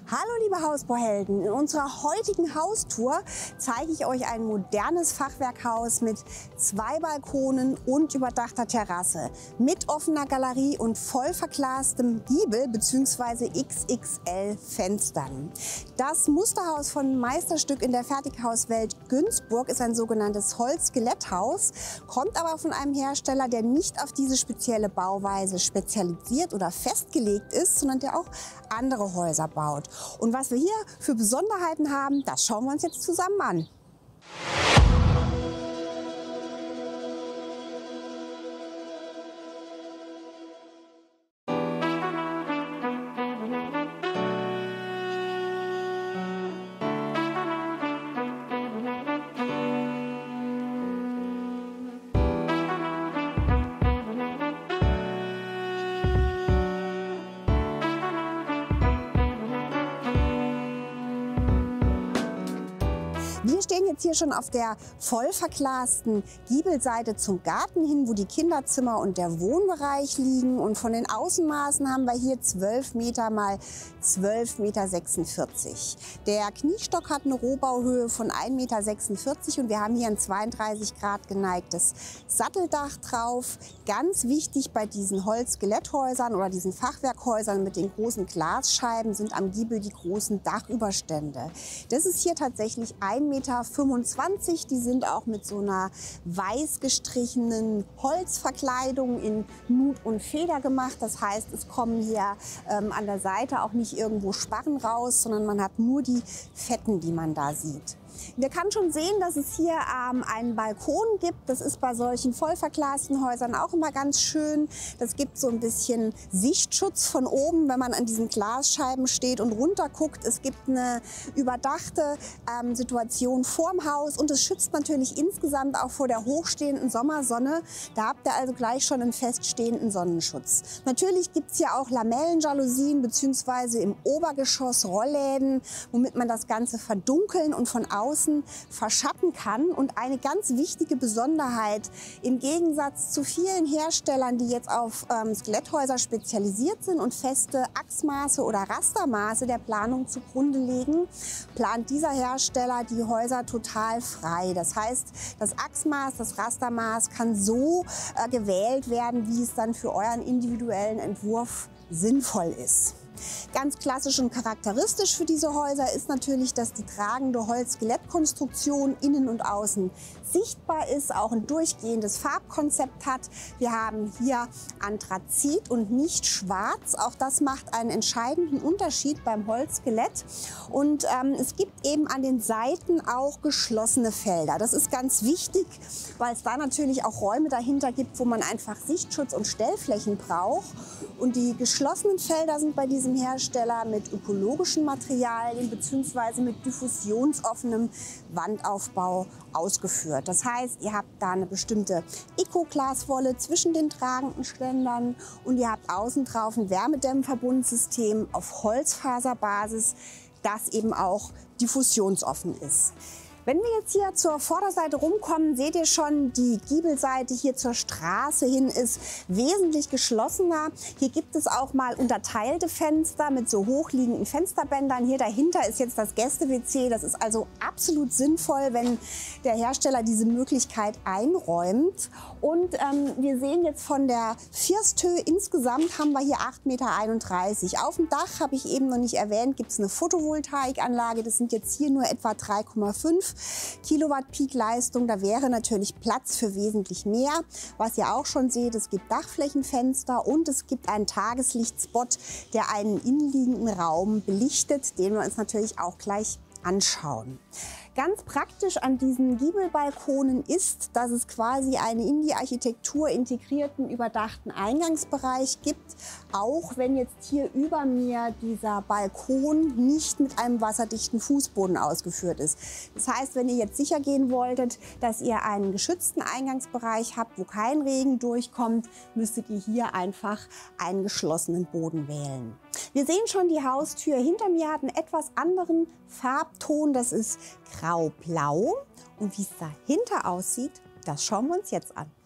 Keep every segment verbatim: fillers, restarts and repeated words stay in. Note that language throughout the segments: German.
Hallo liebe Hausbauhelden, in unserer heutigen Haustour zeige ich euch ein modernes Fachwerkhaus mit zwei Balkonen und überdachter Terrasse, mit offener Galerie und voll verglastem Giebel bzw. X X L Fenstern. Das Musterhaus von Meisterstück in der Fertighauswelt Günzburg ist ein sogenanntes Holzskeletthaus, kommt aber von einem Hersteller, der nicht auf diese spezielle Bauweise spezialisiert oder festgelegt ist, sondern der auch andere Häuser baut. Und was wir hier für Besonderheiten haben, das schauen wir uns jetzt zusammen an. Wir stehen jetzt hier schon auf der voll verglasten Giebelseite zum Garten hin, wo die Kinderzimmer und der Wohnbereich liegen. Und von den Außenmaßen haben wir hier zwölf Meter mal zwölf Meter sechsundvierzig. Der Kniestock hat eine Rohbauhöhe von ein Meter sechsundvierzig und wir haben hier ein zweiunddreißig Grad geneigtes Satteldach drauf. Ganz wichtig bei diesen Holzskeletthäusern oder diesen Fachwerkhäusern mit den großen Glasscheiben sind am Giebel die großen Dachüberstände. Das ist hier tatsächlich ein Meter fünfundzwanzig. Die sind auch mit so einer weiß gestrichenen Holzverkleidung in Nut und Feder gemacht. Das heißt, es kommen hier ähm, an der Seite auch nicht irgendwo Sparren raus, sondern man hat nur die Fetten, die man da sieht. Wir können schon sehen, dass es hier ähm, einen Balkon gibt. Das ist bei solchen voll verglasten Häusern auch immer ganz schön. Das gibt so ein bisschen Sichtschutz von oben, wenn man an diesen Glasscheiben steht und runter guckt. Es gibt eine überdachte ähm, Situation vorm Haus und es schützt natürlich insgesamt auch vor der hochstehenden Sommersonne. Da habt ihr also gleich schon einen feststehenden Sonnenschutz. Natürlich gibt es hier auch Lamellenjalousien bzw. im Obergeschoss Rollläden, womit man das Ganze verdunkeln und von außen verschatten kann. Und eine ganz wichtige Besonderheit im Gegensatz zu vielen Herstellern, die jetzt auf ähm, Skeletthäuser spezialisiert sind und feste Achsmaße oder Rastermaße der Planung zugrunde legen, plant dieser Hersteller die Häuser total frei. Das heißt, das Achsmaß, das Rastermaß kann so äh, gewählt werden, wie es dann für euren individuellen Entwurf sinnvoll ist. Ganz klassisch und charakteristisch für diese Häuser ist natürlich, dass die tragende Holzskelettkonstruktion innen und außen sichtbar ist, auch ein durchgehendes Farbkonzept hat. Wir haben hier Anthrazit und nicht schwarz. Auch das macht einen entscheidenden Unterschied beim Holzskelett. Und ähm, es gibt eben an den Seiten auch geschlossene Felder. Das ist ganz wichtig, weil es da natürlich auch Räume dahinter gibt, wo man einfach Sichtschutz und Stellflächen braucht. Und die geschlossenen Felder sind bei diesem Hersteller mit ökologischen Materialien bzw. mit diffusionsoffenem Wandaufbau ausgeführt. Das heißt, ihr habt da eine bestimmte Ecoglaswolle zwischen den tragenden Ständern und ihr habt außen drauf ein Wärmedämmverbundsystem auf Holzfaserbasis, das eben auch diffusionsoffen ist. Wenn wir jetzt hier zur Vorderseite rumkommen, seht ihr schon, die Giebelseite hier zur Straße hin ist wesentlich geschlossener. Hier gibt es auch mal unterteilte Fenster mit so hochliegenden Fensterbändern. Hier dahinter ist jetzt das Gäste-W C. Das ist also absolut sinnvoll, wenn der Hersteller diese Möglichkeit einräumt. Und ähm, wir sehen jetzt von der Firsthöhe insgesamt haben wir hier acht Meter einunddreißig. Auf dem Dach, habe ich eben noch nicht erwähnt, gibt es eine Photovoltaikanlage. Das sind jetzt hier nur etwa drei Komma fünf Kilowatt Peak-Leistung. Da wäre natürlich Platz für wesentlich mehr. Was ihr auch schon seht, es gibt Dachflächenfenster und es gibt einen Tageslichtspot, der einen innenliegenden Raum belichtet, den wir uns natürlich auch gleich anschauen. Ganz praktisch an diesen Giebelbalkonen ist, dass es quasi einen in die Architektur integrierten, überdachten Eingangsbereich gibt, auch wenn jetzt hier über mir dieser Balkon nicht mit einem wasserdichten Fußboden ausgeführt ist. Das heißt, wenn ihr jetzt sicher gehen wolltet, dass ihr einen geschützten Eingangsbereich habt, wo kein Regen durchkommt, müsstet ihr hier einfach einen geschlossenen Boden wählen. Wir sehen schon, die Haustür hinter mir hat einen etwas anderen Farbton, das ist grau-blau. Und wie es dahinter aussieht, das schauen wir uns jetzt an.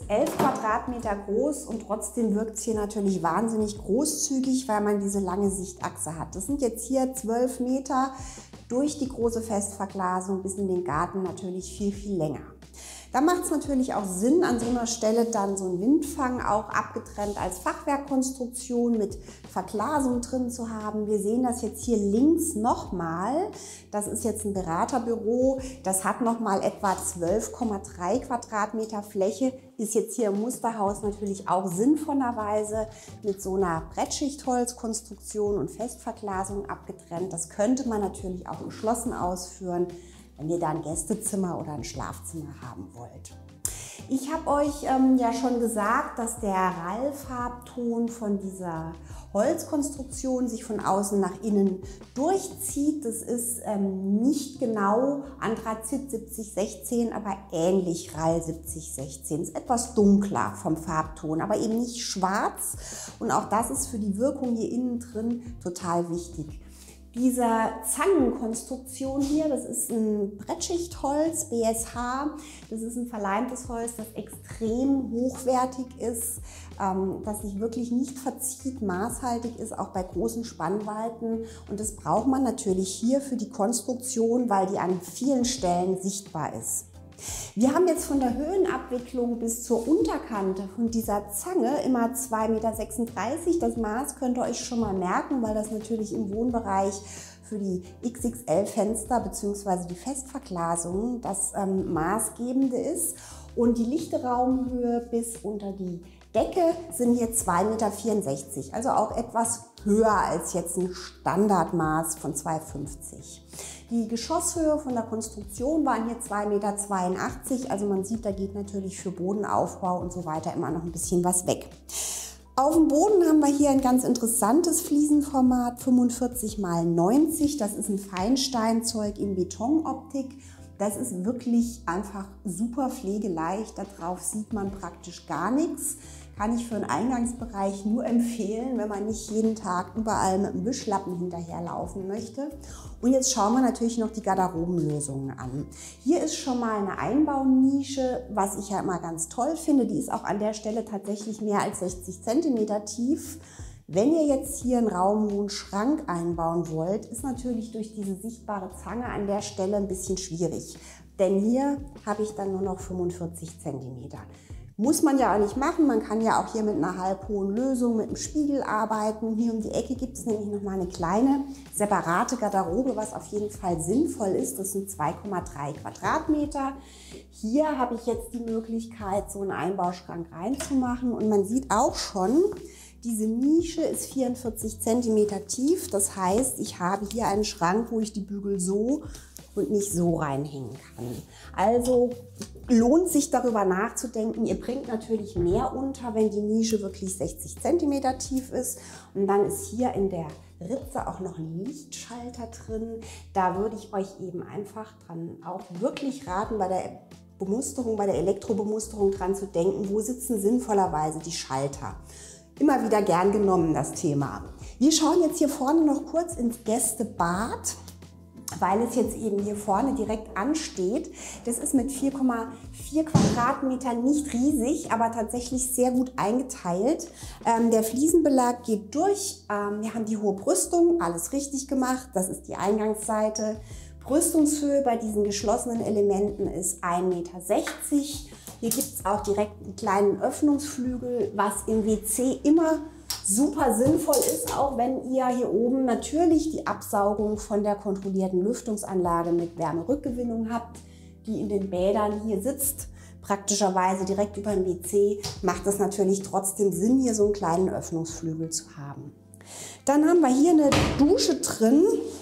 elf Quadratmeter groß und trotzdem wirkt es hier natürlich wahnsinnig großzügig, weil man diese lange Sichtachse hat. Das sind jetzt hier zwölf Meter durch die große Festverglasung bis in den Garten natürlich viel, viel länger. Da macht es natürlich auch Sinn, an so einer Stelle dann so einen Windfang auch abgetrennt als Fachwerkkonstruktion mit Verglasung drin zu haben. Wir sehen das jetzt hier links nochmal. Das ist jetzt ein Beraterbüro. Das hat nochmal etwa zwölf Komma drei Quadratmeter Fläche. Ist jetzt hier im Musterhaus natürlich auch sinnvollerweise mit so einer Brettschichtholzkonstruktion und Festverglasung abgetrennt. Das könnte man natürlich auch geschlossen ausführen, wenn ihr da ein Gästezimmer oder ein Schlafzimmer haben wollt. Ich habe euch ähm, ja schon gesagt, dass der Rallfarbton von dieser Holzkonstruktion sich von außen nach innen durchzieht. Das ist ähm, nicht genau Anthrazit siebzig sechzehn, aber ähnlich Rall siebzig sechzehn. Ist etwas dunkler vom Farbton, aber eben nicht schwarz. Und auch das ist für die Wirkung hier innen drin total wichtig. Diese Zangenkonstruktion hier, das ist ein Brettschichtholz, B S H. Das ist ein verleimtes Holz, das extrem hochwertig ist, ähm, das sich wirklich nicht verzieht, maßhaltig ist, auch bei großen Spannweiten. Und das braucht man natürlich hier für die Konstruktion, weil die an vielen Stellen sichtbar ist. Wir haben jetzt von der Höhenabwicklung bis zur Unterkante von dieser Zange immer zwei Komma sechsunddreißig Meter. Das Maß könnt ihr euch schon mal merken, weil das natürlich im Wohnbereich für die X X L-Fenster bzw. die Festverglasung das ähm, Maßgebende ist. Und die lichte Raumhöhe bis unter die Decke sind hier zwei Komma vierundsechzig Meter, also auch etwas höher als jetzt ein Standardmaß von zwei Komma fünfzig. Die Geschosshöhe von der Konstruktion waren hier zwei Komma zweiundachtzig Meter, also man sieht, da geht natürlich für Bodenaufbau und so weiter immer noch ein bisschen was weg. Auf dem Boden haben wir hier ein ganz interessantes Fliesenformat, fünfundvierzig mal neunzig. Das ist ein Feinsteinzeug in Betonoptik. Das ist wirklich einfach super pflegeleicht. Darauf sieht man praktisch gar nichts. Kann ich für den Eingangsbereich nur empfehlen, wenn man nicht jeden Tag überall mit einem Wischlappen hinterherlaufen möchte. Und jetzt schauen wir natürlich noch die Garderobenlösungen an. Hier ist schon mal eine Einbaunische, was ich ja immer ganz toll finde. Die ist auch an der Stelle tatsächlich mehr als sechzig Zentimeter tief. Wenn ihr jetzt hier einen raumhohen Schrank einbauen wollt, ist natürlich durch diese sichtbare Zange an der Stelle ein bisschen schwierig. Denn hier habe ich dann nur noch fünfundvierzig Zentimeter. Muss man ja auch nicht machen, man kann ja auch hier mit einer halbhohen Lösung, mit einem Spiegel arbeiten. Hier um die Ecke gibt es nämlich noch mal eine kleine separate Garderobe, was auf jeden Fall sinnvoll ist. Das sind zwei Komma drei Quadratmeter. Hier habe ich jetzt die Möglichkeit, so einen Einbauschrank reinzumachen und man sieht auch schon, diese Nische ist vierundvierzig Zentimeter tief. Das heißt, ich habe hier einen Schrank, wo ich die Bügel so und nicht so reinhängen kann. Also lohnt sich darüber nachzudenken. Ihr bringt natürlich mehr unter, wenn die Nische wirklich sechzig Zentimeter tief ist. Und dann ist hier in der Ritze auch noch ein Lichtschalter drin. Da würde ich euch eben einfach dran auch wirklich raten, bei der Bemusterung, bei der Elektrobemusterung dran zu denken, wo sitzen sinnvollerweise die Schalter. Immer wieder gern genommen, das Thema. Wir schauen jetzt hier vorne noch kurz ins Gästebad, weil es jetzt eben hier vorne direkt ansteht. Das ist mit vier Komma vier Quadratmetern nicht riesig, aber tatsächlich sehr gut eingeteilt. Ähm, der Fliesenbelag geht durch. Ähm, wir haben die hohe Brüstung, alles richtig gemacht. Das ist die Eingangsseite. Brüstungshöhe bei diesen geschlossenen Elementen ist ein Meter sechzig. Hier gibt es auch direkt einen kleinen Öffnungsflügel, was im W C immer super sinnvoll ist, auch wenn ihr hier oben natürlich die Absaugung von der kontrollierten Lüftungsanlage mit Wärmerückgewinnung habt, die in den Bädern hier sitzt. Praktischerweise direkt über dem W C macht es natürlich trotzdem Sinn, hier so einen kleinen Öffnungsflügel zu haben. Dann haben wir hier eine Dusche drin.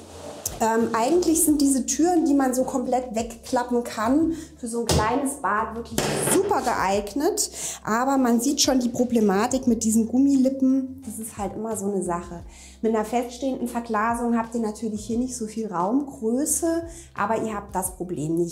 Ähm, eigentlich sind diese Türen, die man so komplett wegklappen kann, für so ein kleines Bad wirklich super geeignet. Aber man sieht schon die Problematik mit diesen Gummilippen. Das ist halt immer so eine Sache. Mit einer feststehenden Verglasung habt ihr natürlich hier nicht so viel Raumgröße, aber ihr habt das Problem nicht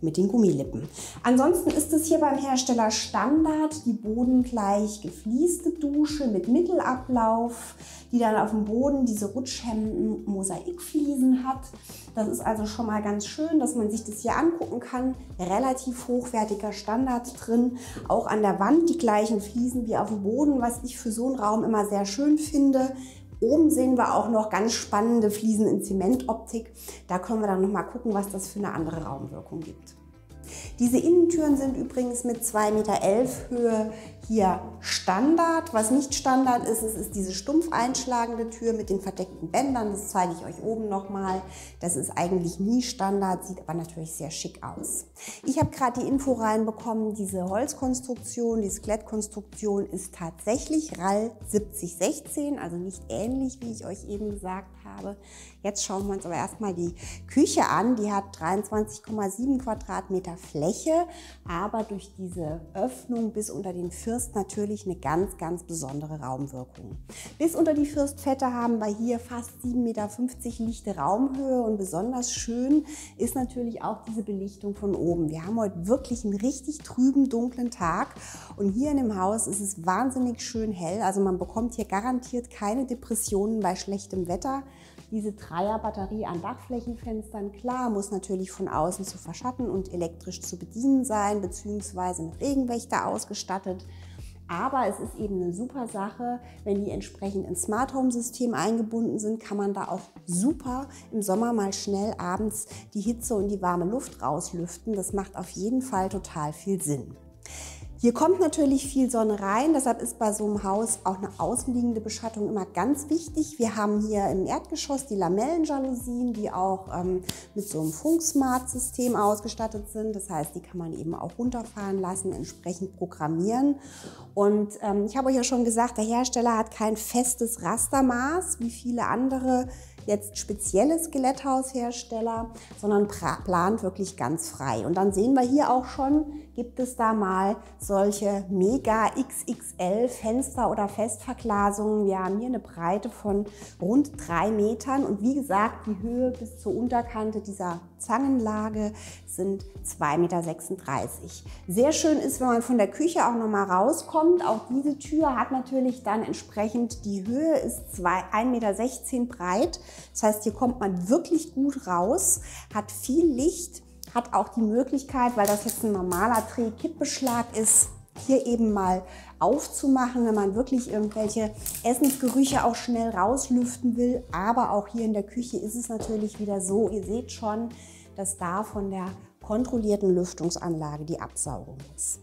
mit den Gummilippen. Ansonsten ist es hier beim Hersteller Standard die bodengleich geflieste Dusche mit Mittelablauf, die dann auf dem Boden diese rutschhemmenden Mosaikfliesen hat. Das ist also schon mal ganz schön, dass man sich das hier angucken kann. Relativ hochwertiger Standard drin. Auch an der Wand die gleichen Fliesen wie auf dem Boden, was ich für so einen Raum immer sehr schön finde. Oben sehen wir auch noch ganz spannende Fliesen in Zementoptik. Da können wir dann noch mal gucken, was das für eine andere Raumwirkung gibt. Diese Innentüren sind übrigens mit zwei Meter elf Höhe hier Standard. Was nicht Standard ist, ist, ist diese stumpf einschlagende Tür mit den verdeckten Bändern. Das zeige ich euch oben nochmal. Das ist eigentlich nie Standard, sieht aber natürlich sehr schick aus. Ich habe gerade die Info reinbekommen, diese Holzkonstruktion, die Skelettkonstruktion ist tatsächlich R A L siebzig sechzehn, also nicht ähnlich, wie ich euch eben gesagt habe. Jetzt schauen wir uns aber erstmal die Küche an. Die hat dreiundzwanzig Komma sieben Quadratmeter Fläche, aber durch diese Öffnung bis unter den First natürlich eine ganz, ganz besondere Raumwirkung. Bis unter die Firstfette haben wir hier fast sieben Meter fünfzig lichte Raumhöhe und besonders schön ist natürlich auch diese Belichtung von oben. Wir haben heute wirklich einen richtig trüben, dunklen Tag und hier in dem Haus ist es wahnsinnig schön hell. Also man bekommt hier garantiert keine Depressionen bei schlechtem Wetter. Diese Dreier-Batterie an Dachflächenfenstern, klar, muss natürlich von außen zu verschatten und elektrisch zu bedienen sein, beziehungsweise mit Regenwächter ausgestattet. Aber es ist eben eine super Sache, wenn die entsprechend ins Smart Home System eingebunden sind, kann man da auch super im Sommer mal schnell abends die Hitze und die warme Luft rauslüften. Das macht auf jeden Fall total viel Sinn. Hier kommt natürlich viel Sonne rein, deshalb ist bei so einem Haus auch eine außenliegende Beschattung immer ganz wichtig. Wir haben hier im Erdgeschoss die Lamellenjalousien, die auch ähm, mit so einem Funk-Smart-System ausgestattet sind. Das heißt, die kann man eben auch runterfahren lassen, entsprechend programmieren. Und ähm, ich habe euch ja schon gesagt, der Hersteller hat kein festes Rastermaß, wie viele andere jetzt spezielle Skeletthaushersteller, sondern plant wirklich ganz frei. Und dann sehen wir hier auch schon, gibt es da mal solche mega X X L Fenster oder Festverglasungen. Wir haben hier eine Breite von rund drei Metern und wie gesagt, die Höhe bis zur Unterkante dieser Zangenlage sind zwei Meter sechsunddreißig. Sehr schön ist, wenn man von der Küche auch noch mal rauskommt. Auch diese Tür hat natürlich dann entsprechend, die Höhe ist ein Meter sechzehn breit. Das heißt, hier kommt man wirklich gut raus, hat viel Licht, hat auch die Möglichkeit, weil das jetzt ein normaler Dreh-Kippbeschlag ist, hier eben mal aufzumachen, wenn man wirklich irgendwelche Essensgerüche auch schnell rauslüften will. Aber auch hier in der Küche ist es natürlich wieder so, ihr seht schon, dass da von der kontrollierten Lüftungsanlage die Absaugung ist.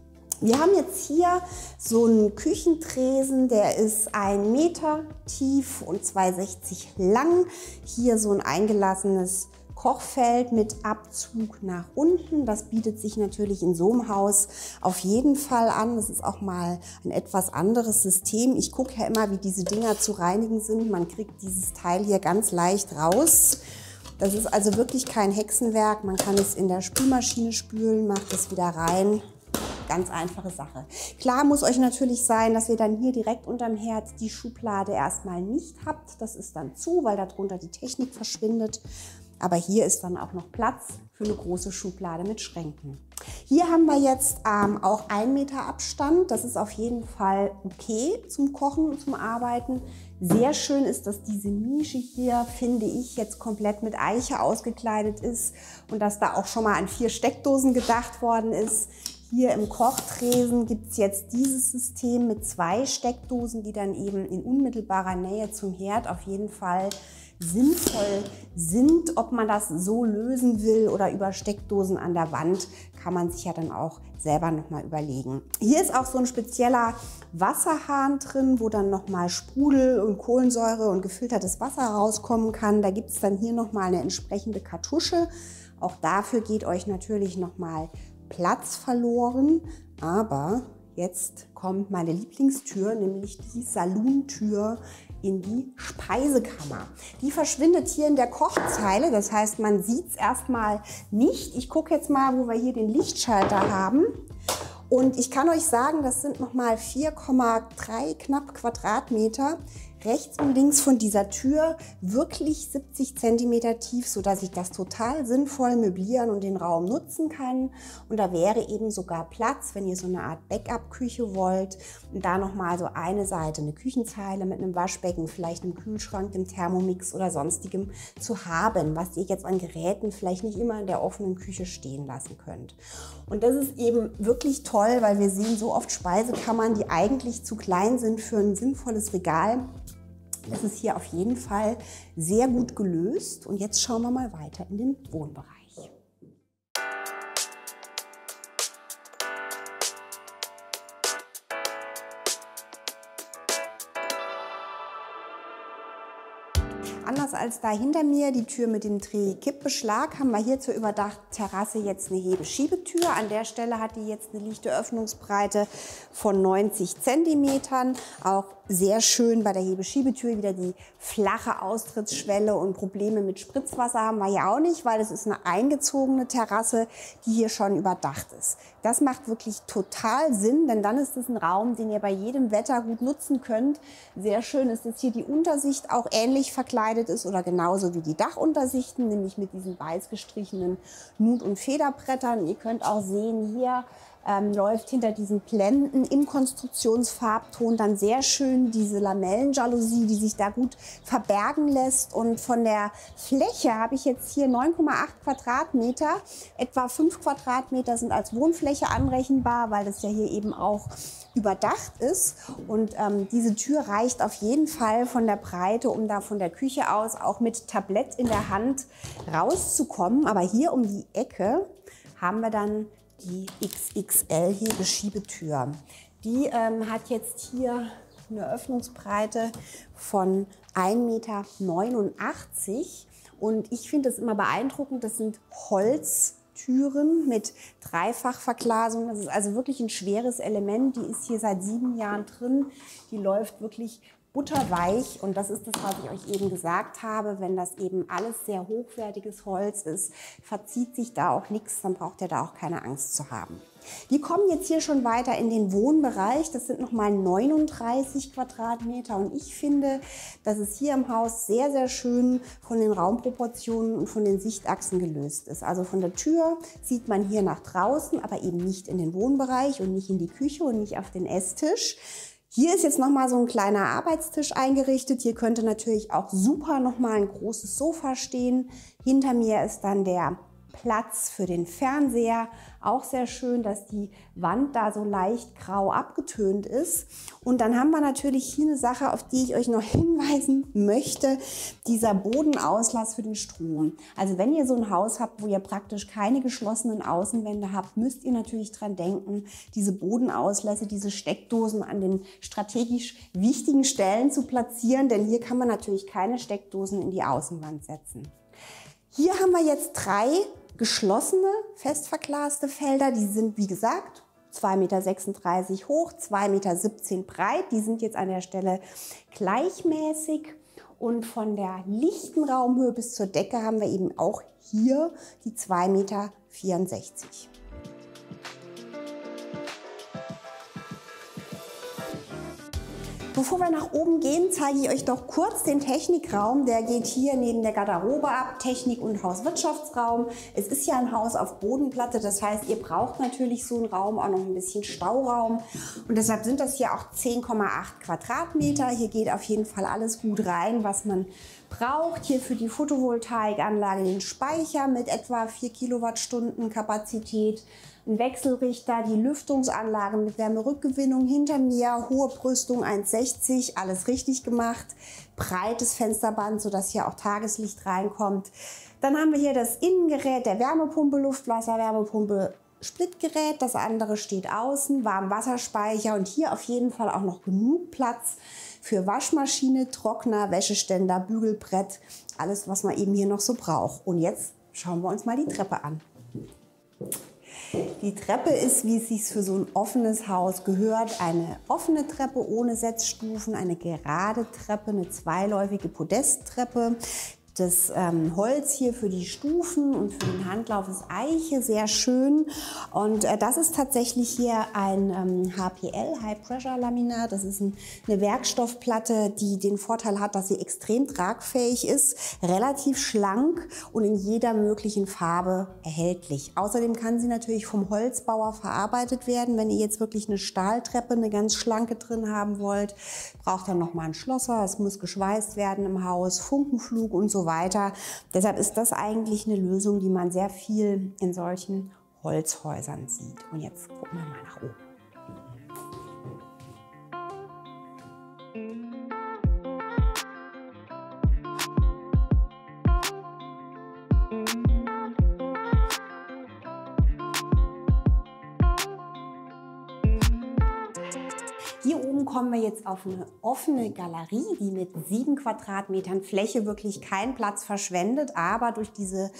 Wir haben jetzt hier so einen Küchentresen, der ist ein Meter tief und zwei Meter sechzig lang. Hier so ein eingelassenes Kochfeld mit Abzug nach unten. Das bietet sich natürlich in so einem Haus auf jeden Fall an. Das ist auch mal ein etwas anderes System. Ich gucke ja immer, wie diese Dinger zu reinigen sind. Man kriegt dieses Teil hier ganz leicht raus. Das ist also wirklich kein Hexenwerk. Man kann es in der Spülmaschine spülen, macht es wieder rein. Ganz einfache Sache. Klar muss euch natürlich sein, dass ihr dann hier direkt unterm Herd die Schublade erstmal nicht habt. Das ist dann zu, weil darunter die Technik verschwindet. Aber hier ist dann auch noch Platz für eine große Schublade mit Schränken. Hier haben wir jetzt ähm, auch ein Meter Abstand. Das ist auf jeden Fall okay zum Kochen und zum Arbeiten. Sehr schön ist, dass diese Nische hier, finde ich, jetzt komplett mit Eiche ausgekleidet ist und dass da auch schon mal an vier Steckdosen gedacht worden ist. Hier im Kochtresen gibt es jetzt dieses System mit zwei Steckdosen, die dann eben in unmittelbarer Nähe zum Herd auf jeden Fall sinnvoll sind. Ob man das so lösen will oder über Steckdosen an der Wand, kann man sich ja dann auch selber nochmal überlegen. Hier ist auch so ein spezieller Wasserhahn drin, wo dann nochmal Sprudel und Kohlensäure und gefiltertes Wasser rauskommen kann. Da gibt es dann hier nochmal eine entsprechende Kartusche. Auch dafür geht euch natürlich nochmal Platz verloren, aber jetzt kommt meine Lieblingstür, nämlich die Salontür in die Speisekammer. Die verschwindet hier in der Kochzeile, das heißt, man sieht es erstmal nicht. Ich gucke jetzt mal, wo wir hier den Lichtschalter haben. Und ich kann euch sagen, das sind nochmal vier Komma drei knapp Quadratmeter, rechts und links von dieser Tür wirklich siebzig Zentimeter tief, sodass ich das total sinnvoll möblieren und den Raum nutzen kann. Und da wäre eben sogar Platz, wenn ihr so eine Art Backup-Küche wollt. Und da nochmal so eine Seite, eine Küchenzeile mit einem Waschbecken, vielleicht einem Kühlschrank, dem Thermomix oder sonstigem zu haben, was ihr jetzt an Geräten vielleicht nicht immer in der offenen Küche stehen lassen könnt. Und das ist eben wirklich toll, weil wir sehen so oft Speisekammern, die eigentlich zu klein sind für ein sinnvolles Regal. Das ist hier auf jeden Fall sehr gut gelöst. Und jetzt schauen wir mal weiter in den Wohnbereich. Anders als da hinter mir die Tür mit dem Dreh-Kippbeschlag, haben wir hier zur überdachten Terrasse jetzt eine Hebeschiebetür. An der Stelle hat die jetzt eine lichte Öffnungsbreite von neunzig Zentimetern. Auch sehr schön bei der Hebeschiebetür wieder die flache Austrittsschwelle, und Probleme mit Spritzwasser haben wir hier auch nicht, weil es ist eine eingezogene Terrasse, die hier schon überdacht ist. Das macht wirklich total Sinn, denn dann ist es ein Raum, den ihr bei jedem Wetter gut nutzen könnt. Sehr schön ist, dass hier die Untersicht auch ähnlich verkleidet ist oder genauso wie die Dachuntersichten, nämlich mit diesen weiß gestrichenen Nut- und Federbrettern. Ihr könnt auch sehen, hier Ähm, läuft hinter diesen Blenden im Konstruktionsfarbton dann sehr schön diese Lamellenjalousie, die sich da gut verbergen lässt. Und von der Fläche habe ich jetzt hier neun Komma acht Quadratmeter. Etwa fünf Quadratmeter sind als Wohnfläche anrechenbar, weil das ja hier eben auch überdacht ist. Und ähm, diese Tür reicht auf jeden Fall von der Breite, um da von der Küche aus auch mit Tablett in der Hand rauszukommen. Aber hier um die Ecke haben wir dann die X X L-Hebeschiebetür. Die ähm, hat jetzt hier eine Öffnungsbreite von ein Meter neunundachtzig. Und ich finde das immer beeindruckend. Das sind Holztüren mit Dreifachverglasung. Das ist also wirklich ein schweres Element. Die ist hier seit sieben Jahren drin. Die läuft wirklich butterweich, und das ist das, was ich euch eben gesagt habe. Wenn das eben alles sehr hochwertiges Holz ist, verzieht sich da auch nichts, dann braucht ihr da auch keine Angst zu haben. Wir kommen jetzt hier schon weiter in den Wohnbereich. Das sind nochmal neununddreißig Quadratmeter, und ich finde, dass es hier im Haus sehr, sehr schön von den Raumproportionen und von den Sichtachsen gelöst ist. Also von der Tür sieht man hier nach draußen, aber eben nicht in den Wohnbereich und nicht in die Küche und nicht auf den Esstisch. Hier ist jetzt nochmal so ein kleiner Arbeitstisch eingerichtet. Hier könnte natürlich auch super nochmal ein großes Sofa stehen. Hinter mir ist dann der Platz für den Fernseher. Auch sehr schön, dass die Wand da so leicht grau abgetönt ist. Und dann haben wir natürlich hier eine Sache, auf die ich euch noch hinweisen möchte. Dieser Bodenauslass für den Strom. Also wenn ihr so ein Haus habt, wo ihr praktisch keine geschlossenen Außenwände habt, müsst ihr natürlich dran denken, diese Bodenauslässe, diese Steckdosen an den strategisch wichtigen Stellen zu platzieren. Denn hier kann man natürlich keine Steckdosen in die Außenwand setzen. Hier haben wir jetzt drei geschlossene, fest verglaste Felder. Die sind, wie gesagt, zwei Meter sechsunddreißig hoch, zwei Meter siebzehn breit. Die sind jetzt an der Stelle gleichmäßig. Und von der lichten Raumhöhe bis zur Decke haben wir eben auch hier die zwei Meter vierundsechzig. Bevor wir nach oben gehen, zeige ich euch doch kurz den Technikraum. Der geht hier neben der Garderobe ab, Technik- und Hauswirtschaftsraum. Es ist ja ein Haus auf Bodenplatte, das heißt, ihr braucht natürlich so einen Raum, auch noch ein bisschen Stauraum. Und deshalb sind das hier auch zehn Komma acht Quadratmeter. Hier geht auf jeden Fall alles gut rein, was man braucht. Hier für die Photovoltaikanlage den Speicher mit etwa vier Kilowattstunden Kapazität. Ein Wechselrichter, die Lüftungsanlage mit Wärmerückgewinnung hinter mir, hohe Brüstung eins sechzig, alles richtig gemacht, breites Fensterband, sodass hier auch Tageslicht reinkommt. Dann haben wir hier das Innengerät der Wärmepumpe, Luftwasser-Wärmepumpe, Splitgerät, das andere steht außen, Warmwasserspeicher, und hier auf jeden Fall auch noch genug Platz für Waschmaschine, Trockner, Wäscheständer, Bügelbrett, alles, was man eben hier noch so braucht. Und jetzt schauen wir uns mal die Treppe an. Die Treppe ist, wie es sich für so ein offenes Haus gehört, eine offene Treppe ohne Setzstufen, eine gerade Treppe, eine zweiläufige Podesttreppe. Das ähm, Holz hier für die Stufen und für den Handlauf ist Eiche, sehr schön. Und äh, das ist tatsächlich hier ein ähm, H P L, High Pressure Laminat. Das ist ein, eine Werkstoffplatte, die den Vorteil hat, dass sie extrem tragfähig ist, relativ schlank und in jeder möglichen Farbe erhältlich. Außerdem kann sie natürlich vom Holzbauer verarbeitet werden. Wenn ihr jetzt wirklich eine Stahltreppe, eine ganz schlanke drin haben wollt, braucht dann nochmal einen Schlosser. Es muss geschweißt werden im Haus, Funkenflug und so weiter. Deshalb ist das eigentlich eine Lösung, die man sehr viel in solchen Holzhäusern sieht. Und jetzt gucken wir mal nach oben. Hier oben kommen wir jetzt auf eine offene Galerie, die mit sieben Quadratmetern Fläche wirklich keinen Platz verschwendet, aber durch diese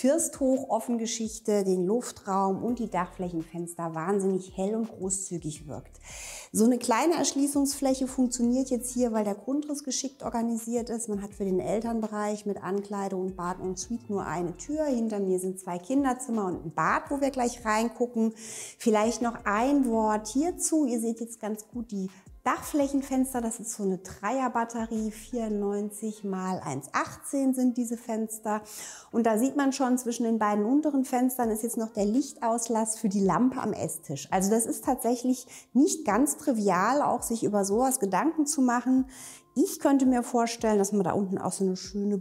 Firsthoch-Offengeschichte, den Luftraum und die Dachflächenfenster wahnsinnig hell und großzügig wirkt. So eine kleine Erschließungsfläche funktioniert jetzt hier, weil der Grundriss geschickt organisiert ist. Man hat für den Elternbereich mit Ankleidung, Bad und Suite nur eine Tür. Hinter mir sind zwei Kinderzimmer und ein Bad, wo wir gleich reingucken. Vielleicht noch ein Wort hierzu. Ihr seht jetzt ganz gut die Dachflächenfenster, das ist so eine Dreierbatterie, vierundneunzig mal eins Komma achtzehn sind diese Fenster. Und da sieht man schon, zwischen den beiden unteren Fenstern ist jetzt noch der Lichtauslass für die Lampe am Esstisch. Also das ist tatsächlich nicht ganz trivial, auch sich über sowas Gedanken zu machen. Ich könnte mir vorstellen, dass man da unten auch so eine schöne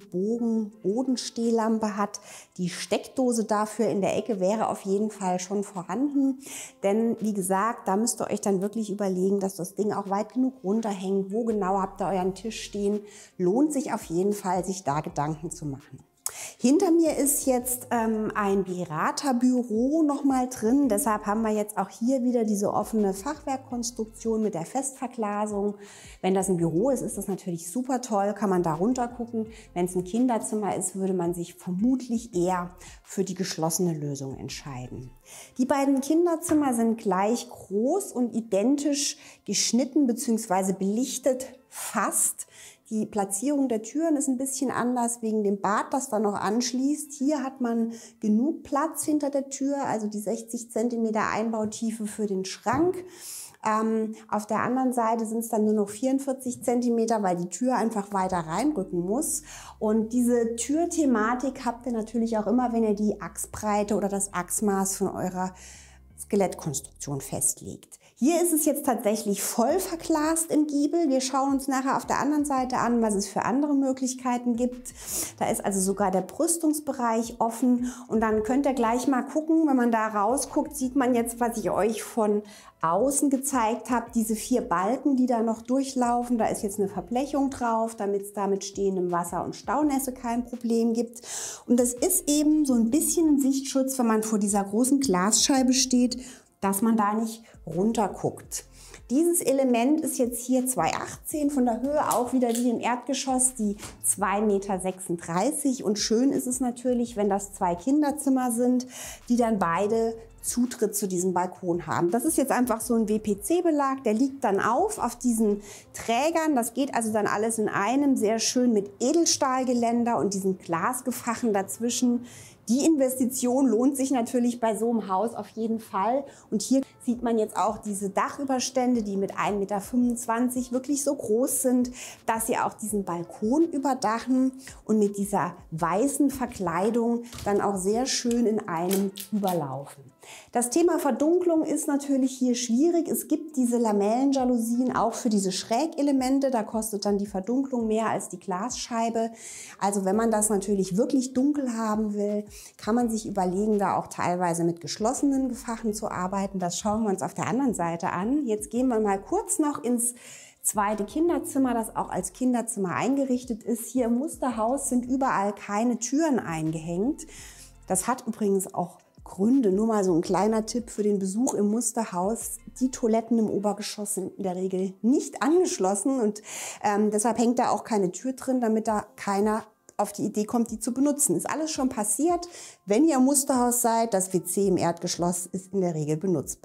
Bogen-Bodenstehlampe hat. Die Steckdose dafür in der Ecke wäre auf jeden Fall schon vorhanden. Denn wie gesagt, da müsst ihr euch dann wirklich überlegen, dass das Ding auch weit genug runterhängt. Wo genau habt ihr euren Tisch stehen? Lohnt sich auf jeden Fall, sich da Gedanken zu machen. Hinter mir ist jetzt ähm, ein Beraterbüro noch mal drin. Deshalb haben wir jetzt auch hier wieder diese offene Fachwerkkonstruktion mit der Festverglasung. Wenn das ein Büro ist, ist das natürlich super toll, kann man da runter gucken. Wenn es ein Kinderzimmer ist, würde man sich vermutlich eher für die geschlossene Lösung entscheiden. Die beiden Kinderzimmer sind gleich groß und identisch geschnitten bzw. belichtet fast. Die Platzierung der Türen ist ein bisschen anders wegen dem Bad, das da noch anschließt. Hier hat man genug Platz hinter der Tür, also die sechzig Zentimeter Einbautiefe für den Schrank. Ähm, auf der anderen Seite sind es dann nur noch vierundvierzig Zentimeter, weil die Tür einfach weiter reinrücken muss. Und diese Türthematik habt ihr natürlich auch immer, wenn ihr die Achsbreite oder das Achsmaß von eurer Skelettkonstruktion festlegt. Hier ist es jetzt tatsächlich voll verglast im Giebel. Wir schauen uns nachher auf der anderen Seite an, was es für andere Möglichkeiten gibt. Da ist also sogar der Brüstungsbereich offen. Und dann könnt ihr gleich mal gucken, wenn man da rausguckt, sieht man jetzt, was ich euch von außen gezeigt habe, diese vier Balken, die da noch durchlaufen. Da ist jetzt eine Verblechung drauf, damit es da mit stehendem Wasser und Staunässe kein Problem gibt. Und das ist eben so ein bisschen ein Sichtschutz, wenn man vor dieser großen Glasscheibe steht, dass man da nicht runter guckt. Dieses Element ist jetzt hier zwei Komma achtzehn, von der Höhe auch wieder wie im Erdgeschoss, die zwei Komma sechsunddreißig Meter. Und schön ist es natürlich, wenn das zwei Kinderzimmer sind, die dann beide Zutritt zu diesem Balkon haben. Das ist jetzt einfach so ein W P C-Belag, der liegt dann auf, auf diesen Trägern. Das geht also dann alles in einem, sehr schön mit Edelstahlgeländer und diesen Glasgefachen dazwischen. Die Investition lohnt sich natürlich bei so einem Haus auf jeden Fall. Und hier sieht man jetzt auch diese Dachüberstände, die mit ein Komma fünfundzwanzig Meter wirklich so groß sind, dass sie auch diesen Balkon überdachen und mit dieser weißen Verkleidung dann auch sehr schön in einem überlaufen. Das Thema Verdunklung ist natürlich hier schwierig. Es gibt diese Lamellenjalousien auch für diese Schrägelemente. Da kostet dann die Verdunklung mehr als die Glasscheibe. Also wenn man das natürlich wirklich dunkel haben will, kann man sich überlegen, da auch teilweise mit geschlossenen Gefachen zu arbeiten. Das schauen wir uns auf der anderen Seite an. Jetzt gehen wir mal kurz noch ins zweite Kinderzimmer, das auch als Kinderzimmer eingerichtet ist. Hier im Musterhaus sind überall keine Türen eingehängt. Das hat übrigens auch Gründe. Nur mal so ein kleiner Tipp für den Besuch im Musterhaus. Die Toiletten im Obergeschoss sind in der Regel nicht angeschlossen und ähm, deshalb hängt da auch keine Tür drin, damit da keiner auf die Idee kommt, die zu benutzen. Ist alles schon passiert. Wenn ihr im Musterhaus seid, das W C im Erdgeschoss ist in der Regel benutzbar.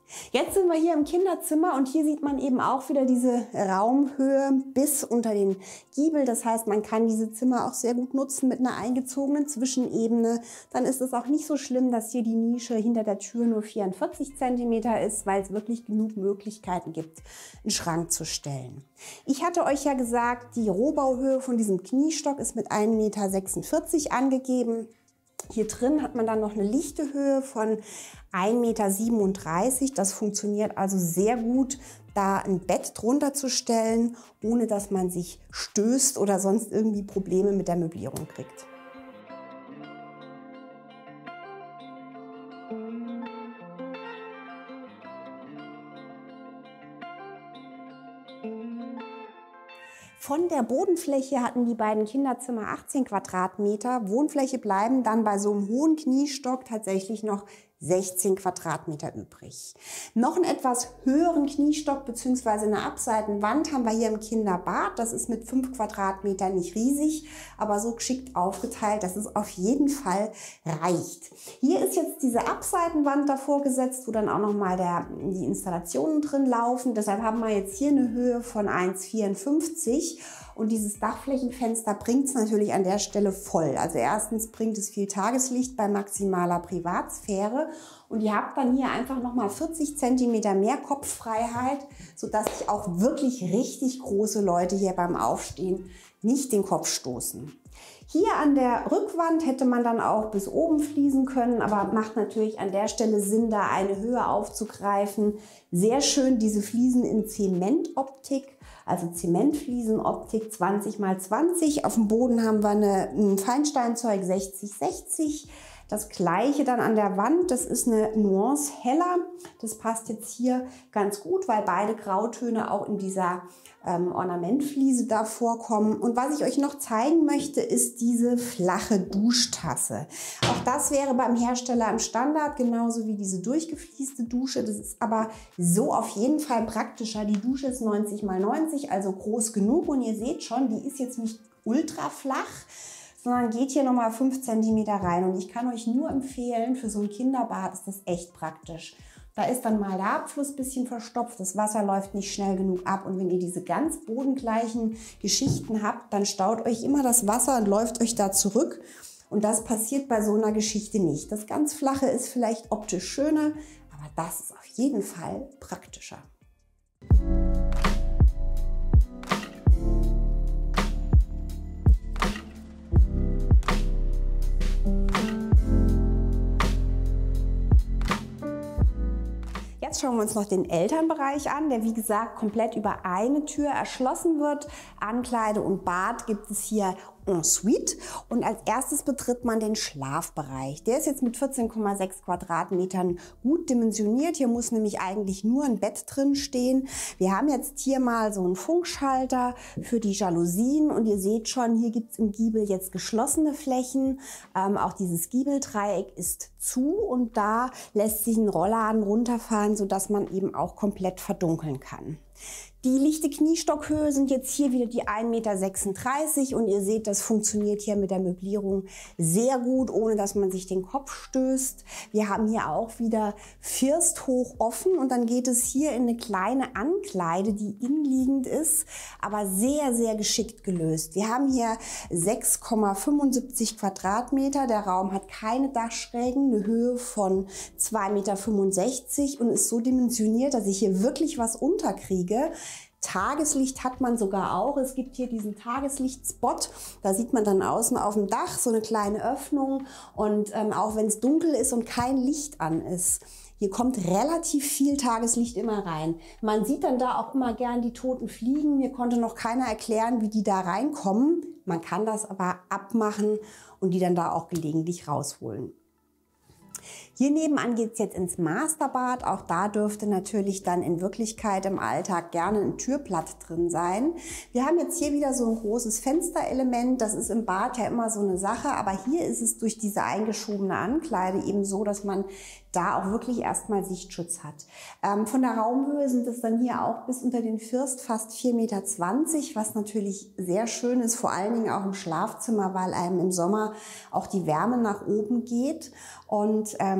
Jetzt sind wir hier im Kinderzimmer und hier sieht man eben auch wieder diese Raumhöhe bis unter den Giebel. Das heißt, man kann diese Zimmer auch sehr gut nutzen mit einer eingezogenen Zwischenebene. Dann ist es auch nicht so schlimm, dass hier die Nische hinter der Tür nur vierundvierzig Zentimeter ist, weil es wirklich genug Möglichkeiten gibt, einen Schrank zu stellen. Ich hatte euch ja gesagt, die Rohbauhöhe von diesem Kniestock ist mit ein Meter sechsundvierzig angegeben. Hier drin hat man dann noch eine lichte Höhe von ein Meter siebenunddreißig. Das funktioniert also sehr gut, da ein Bett drunter zu stellen, ohne dass man sich stößt oder sonst irgendwie Probleme mit der Möblierung kriegt. Von der Bodenfläche hatten die beiden Kinderzimmer achtzehn Quadratmeter. Wohnfläche bleiben dann bei so einem hohen Kniestock tatsächlich noch sechzehn Quadratmeter übrig. Noch einen etwas höheren Kniestock bzw. eine Abseitenwand haben wir hier im Kinderbad. Das ist mit fünf Quadratmetern nicht riesig, aber so geschickt aufgeteilt, dass es auf jeden Fall reicht. Hier ist jetzt diese Abseitenwand davor gesetzt, wo dann auch nochmal der, die Installationen drin laufen. Deshalb haben wir jetzt hier eine Höhe von eins Komma vierundfünfzig. Und dieses Dachflächenfenster bringt es natürlich an der Stelle voll. Also erstens bringt es viel Tageslicht bei maximaler Privatsphäre. Und ihr habt dann hier einfach nochmal vierzig Zentimeter mehr Kopffreiheit, sodass sich auch wirklich richtig große Leute hier beim Aufstehen nicht den Kopf stoßen. Hier an der Rückwand hätte man dann auch bis oben fließen können, aber macht natürlich an der Stelle Sinn, da eine Höhe aufzugreifen. Sehr schön diese Fliesen in Zementoptik. Also Zementfliesenoptik zwanzig mal zwanzig. Auf dem Boden haben wir eine, ein Feinsteinzeug sechzig sechzig. Das gleiche dann an der Wand, das ist eine Nuance heller. Das passt jetzt hier ganz gut, weil beide Grautöne auch in dieser ähm, Ornamentfliese da vorkommen. Und was ich euch noch zeigen möchte, ist diese flache Duschtasse. Auch das wäre beim Hersteller im Standard, genauso wie diese durchgefließte Dusche. Das ist aber so auf jeden Fall praktischer. Die Dusche ist neunzig mal neunzig, also groß genug. Und ihr seht schon, die ist jetzt nicht ultra flach, sondern geht hier nochmal fünf Zentimeter rein. Und ich kann euch nur empfehlen, für so ein Kinderbad ist das echt praktisch. Da ist dann mal der Abfluss ein bisschen verstopft, das Wasser läuft nicht schnell genug ab. Und wenn ihr diese ganz bodengleichen Geschichten habt, dann staut euch immer das Wasser und läuft euch da zurück. Und das passiert bei so einer Geschichte nicht. Das ganz Flache ist vielleicht optisch schöner, aber das ist auf jeden Fall praktischer. Jetzt schauen wir uns noch den Elternbereich an, der wie gesagt komplett über eine Tür erschlossen wird. Ankleide und Bad gibt es hier en suite. Und als erstes betritt man den Schlafbereich. Der ist jetzt mit vierzehn Komma sechs Quadratmetern gut dimensioniert. Hier muss nämlich eigentlich nur ein Bett drin stehen. Wir haben jetzt hier mal so einen Funkschalter für die Jalousien und ihr seht schon, hier gibt es im Giebel jetzt geschlossene Flächen. Ähm, auch dieses Giebeldreieck ist zu und da lässt sich ein Rollladen runterfahren, sodass man eben auch komplett verdunkeln kann. Die lichte Kniestockhöhe sind jetzt hier wieder die ein Meter sechsunddreißig und ihr seht, das funktioniert hier mit der Möblierung sehr gut, ohne dass man sich den Kopf stößt. Wir haben hier auch wieder First hoch offen und dann geht es hier in eine kleine Ankleide, die innenliegend ist, aber sehr, sehr geschickt gelöst. Wir haben hier sechs Komma fünfundsiebzig Quadratmeter, der Raum hat keine Dachschrägen, eine Höhe von zwei Meter fünfundsechzig und ist so dimensioniert, dass ich hier wirklich was unterkriege. Tageslicht hat man sogar auch. Es gibt hier diesen Tageslichtspot. Da sieht man dann außen auf dem Dach so eine kleine Öffnung. Und ähm, auch wenn es dunkel ist und kein Licht an ist, hier kommt relativ viel Tageslicht immer rein. Man sieht dann da auch immer gern die toten Fliegen. Mir konnte noch keiner erklären, wie die da reinkommen. Man kann das aber abmachen und die dann da auch gelegentlich rausholen. Hier nebenan geht es jetzt ins Masterbad. Auch da dürfte natürlich dann in Wirklichkeit im Alltag gerne ein Türblatt drin sein. Wir haben jetzt hier wieder so ein großes Fensterelement. Das ist im Bad ja immer so eine Sache, aber hier ist es durch diese eingeschobene Ankleide eben so, dass man da auch wirklich erstmal Sichtschutz hat. Ähm, von der Raumhöhe sind es dann hier auch bis unter den First fast vier Meter zwanzig, was natürlich sehr schön ist, vor allen Dingen auch im Schlafzimmer, weil einem im Sommer auch die Wärme nach oben geht. Und ähm,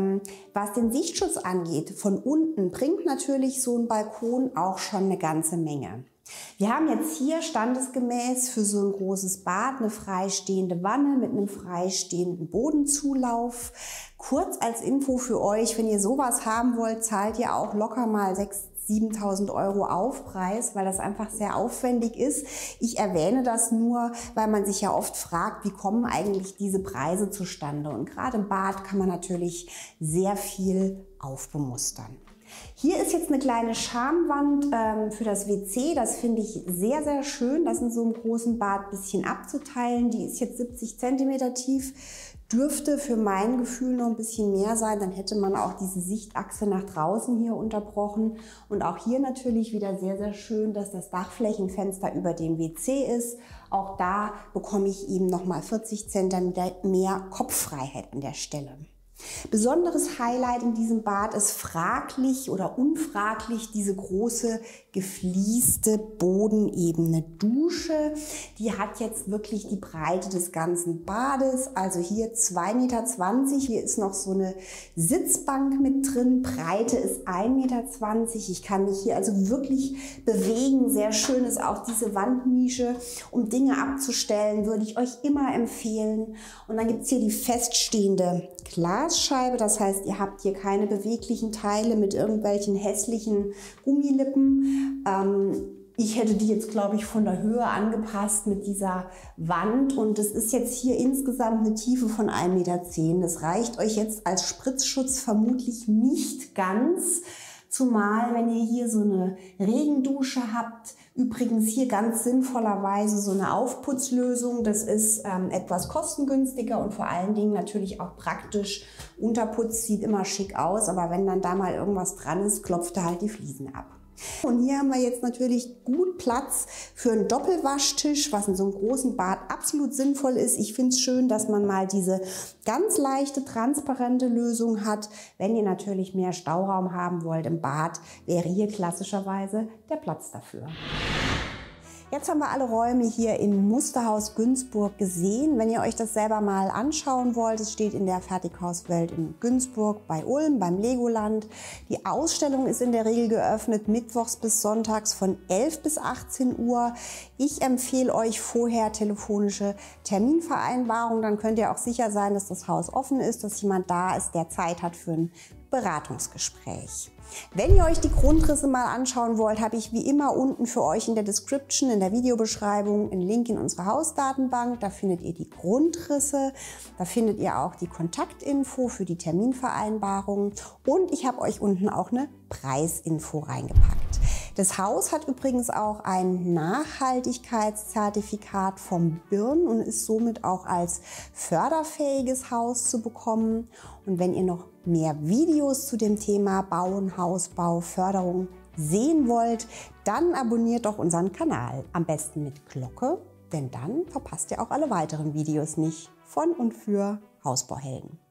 ähm, was den Sichtschutz angeht, von unten bringt natürlich so ein Balkon auch schon eine ganze Menge. Wir haben jetzt hier standesgemäß für so ein großes Bad eine freistehende Wanne mit einem freistehenden Bodenzulauf. Kurz als Info für euch, wenn ihr sowas haben wollt, zahlt ihr auch locker mal sechstausend, siebentausend Euro Aufpreis, weil das einfach sehr aufwendig ist. Ich erwähne das nur, weil man sich ja oft fragt, wie kommen eigentlich diese Preise zustande? Und gerade im Bad kann man natürlich sehr viel aufbemustern. Hier ist jetzt eine kleine Schamwand ähm, für das W C. Das finde ich sehr, sehr schön, das in so einem großen Bad ein bisschen abzuteilen. Die ist jetzt siebzig Zentimeter tief. Dürfte für mein Gefühl noch ein bisschen mehr sein, dann hätte man auch diese Sichtachse nach draußen hier unterbrochen. Und auch hier natürlich wieder sehr, sehr schön, dass das Dachflächenfenster über dem W C ist. Auch da bekomme ich eben nochmal vierzig Zentimeter mehr Kopffreiheit an der Stelle. Besonderes Highlight in diesem Bad ist fraglich oder unfraglich diese große geflieste bodenebene Dusche. Die hat jetzt wirklich die Breite des ganzen Bades, also hier zwei Meter zwanzig. Hier ist noch so eine Sitzbank mit drin. Breite ist ein Meter zwanzig. Ich kann mich hier also wirklich bewegen. Sehr schön ist auch diese Wandnische. Um Dinge abzustellen, würde ich euch immer empfehlen. Und dann gibt es hier die feststehende Glasscheibe, das heißt, ihr habt hier keine beweglichen Teile mit irgendwelchen hässlichen Gummilippen. Ähm, ich hätte die jetzt, glaube ich, von der Höhe angepasst mit dieser Wand und es ist jetzt hier insgesamt eine Tiefe von ein Meter zehn. Das reicht euch jetzt als Spritzschutz vermutlich nicht ganz. Zumal, wenn ihr hier so eine Regendusche habt, übrigens hier ganz sinnvollerweise so eine Aufputzlösung. Das ist ähm, etwas kostengünstiger und vor allen Dingen natürlich auch praktisch. Unterputz sieht immer schick aus, aber wenn dann da mal irgendwas dran ist, klopft er halt die Fliesen ab. Und hier haben wir jetzt natürlich gut Platz für einen Doppelwaschtisch, was in so einem großen Bad absolut sinnvoll ist. Ich finde es schön, dass man mal diese ganz leichte, transparente Lösung hat. Wenn ihr natürlich mehr Stauraum haben wollt im Bad, wäre hier klassischerweise der Platz dafür. Jetzt haben wir alle Räume hier im Musterhaus Günzburg gesehen. Wenn ihr euch das selber mal anschauen wollt, es steht in der Fertighauswelt in Günzburg bei Ulm, beim Legoland. Die Ausstellung ist in der Regel geöffnet, mittwochs bis sonntags von elf bis achtzehn Uhr. Ich empfehle euch vorher telefonische Terminvereinbarung, dann könnt ihr auch sicher sein, dass das Haus offen ist, dass jemand da ist, der Zeit hat für ein Beratungsgespräch. Wenn ihr euch die Grundrisse mal anschauen wollt, habe ich wie immer unten für euch in der Description, in der Videobeschreibung einen Link in unsere Hausdatenbank. Da findet ihr die Grundrisse, da findet ihr auch die Kontaktinfo für die Terminvereinbarung und ich habe euch unten auch eine Preisinfo reingepackt. Das Haus hat übrigens auch ein Nachhaltigkeitszertifikat vom B I R N und ist somit auch als förderfähiges Haus zu bekommen. Und wenn ihr noch mehr Videos zu dem Thema Bauen, Hausbau, Förderung sehen wollt, dann abonniert doch unseren Kanal. Am besten mit Glocke, denn dann verpasst ihr auch alle weiteren Videos nicht von und für Hausbauhelden.